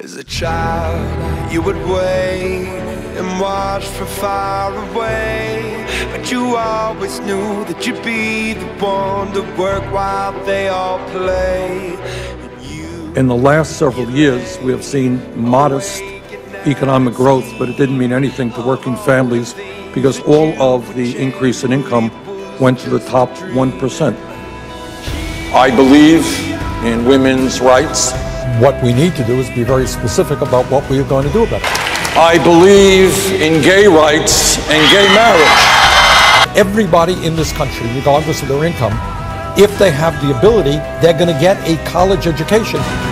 As a child, you would wait and watch from far away, but you always knew that you'd be the one to work while they all play. In the last several years, we have seen modest economic growth, but it didn't mean anything to working families because all of the increase in income went to the top 1%. I believe in women's rights. What we need to do is be very specific about what we are going to do about it. I believe in gay rights and gay marriage. Everybody in this country, regardless of their income, if they have the ability, they're going to get a college education.